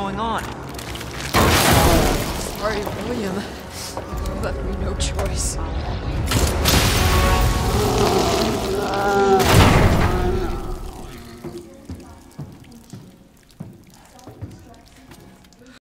going on? Sorry, William. You left me no choice.